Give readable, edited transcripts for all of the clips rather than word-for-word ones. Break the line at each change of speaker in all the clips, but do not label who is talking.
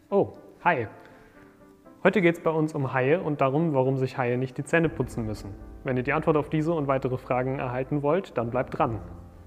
Oh, Haie. Heute geht es bei uns um Haie und darum, warum sich Haie nicht die Zähne putzen müssen. Wenn ihr die Antwort auf diese und weitere Fragen erhalten wollt, dann bleibt dran.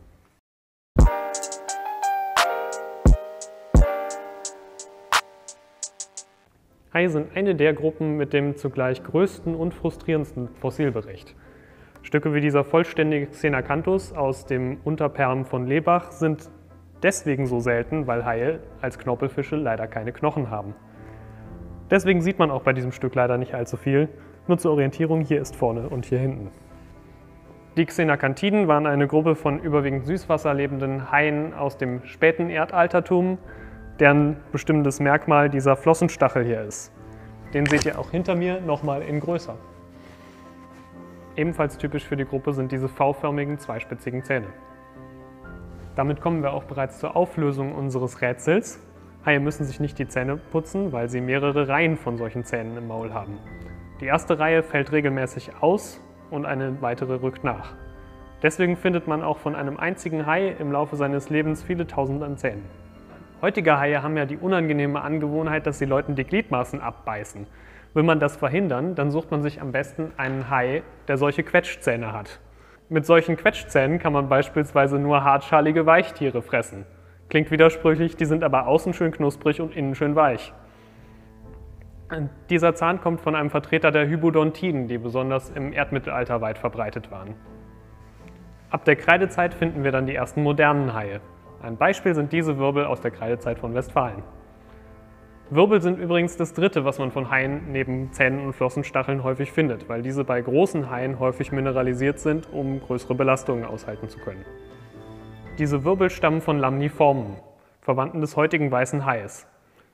Haie sind eine der Gruppen mit dem zugleich größten und frustrierendsten Fossilbericht. Stücke wie dieser vollständige Xenacanthus aus dem Unterperm von Lebach sind deswegen so selten, weil Haie als Knorpelfische leider keine Knochen haben. Deswegen sieht man auch bei diesem Stück leider nicht allzu viel. Nur zur Orientierung, hier ist vorne und hier hinten. Die Xenacanthiden waren eine Gruppe von überwiegend Süßwasser lebenden Haien aus dem späten Erdaltertum, deren bestimmendes Merkmal dieser Flossenstachel hier ist. Den seht ihr auch hinter mir nochmal in größer. Ebenfalls typisch für die Gruppe sind diese V-förmigen, zweispitzigen Zähne. Damit kommen wir auch bereits zur Auflösung unseres Rätsels. Haie müssen sich nicht die Zähne putzen, weil sie mehrere Reihen von solchen Zähnen im Maul haben. Die erste Reihe fällt regelmäßig aus und eine weitere rückt nach. Deswegen findet man auch von einem einzigen Hai im Laufe seines Lebens viele Tausend an Zähnen. Heutige Haie haben ja die unangenehme Angewohnheit, dass sie Leuten die Gliedmaßen abbeißen. Will man das verhindern, dann sucht man sich am besten einen Hai, der solche Quetschzähne hat. Mit solchen Quetschzähnen kann man beispielsweise nur hartschalige Weichtiere fressen. Klingt widersprüchlich, die sind aber außen schön knusprig und innen schön weich. Dieser Zahn kommt von einem Vertreter der Hybodontiden, die besonders im Erdmittelalter weit verbreitet waren. Ab der Kreidezeit finden wir dann die ersten modernen Haie. Ein Beispiel sind diese Wirbel aus der Kreidezeit von Westfalen. Wirbel sind übrigens das dritte, was man von Haien neben Zähnen und Flossenstacheln häufig findet, weil diese bei großen Haien häufig mineralisiert sind, um größere Belastungen aushalten zu können. Diese Wirbel stammen von Lamniformen, Verwandten des heutigen weißen Hais.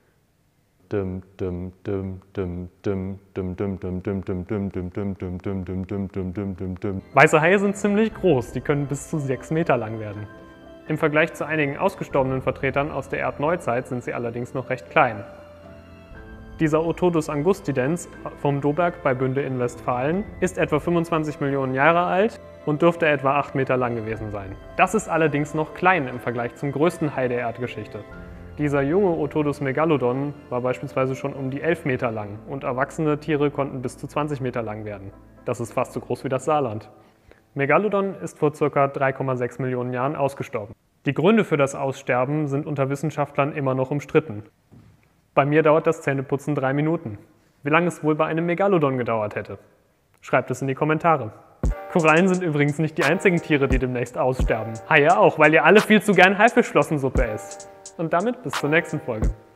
Weiße Haie sind ziemlich groß, die können bis zu 6 Meter lang werden. Im Vergleich zu einigen ausgestorbenen Vertretern aus der Erdneuzeit sind sie allerdings noch recht klein. Dieser Otodus angustidens vom Doberg bei Bünde in Westfalen ist etwa 25 Millionen Jahre alt und dürfte etwa 8 Meter lang gewesen sein. Das ist allerdings noch klein im Vergleich zum größten Hai der Erdgeschichte. Dieser junge Otodus megalodon war beispielsweise schon um die 11 Meter lang und erwachsene Tiere konnten bis zu 20 Meter lang werden. Das ist fast so groß wie das Saarland. Megalodon ist vor ca. 3,6 Millionen Jahren ausgestorben. Die Gründe für das Aussterben sind unter Wissenschaftlern immer noch umstritten. Bei mir dauert das Zähneputzen 3 Minuten. Wie lange es wohl bei einem Megalodon gedauert hätte? Schreibt es in die Kommentare. Korallen sind übrigens nicht die einzigen Tiere, die demnächst aussterben. Haie auch, weil ihr alle viel zu gern Haifischflossensuppe esst. Und damit bis zur nächsten Folge.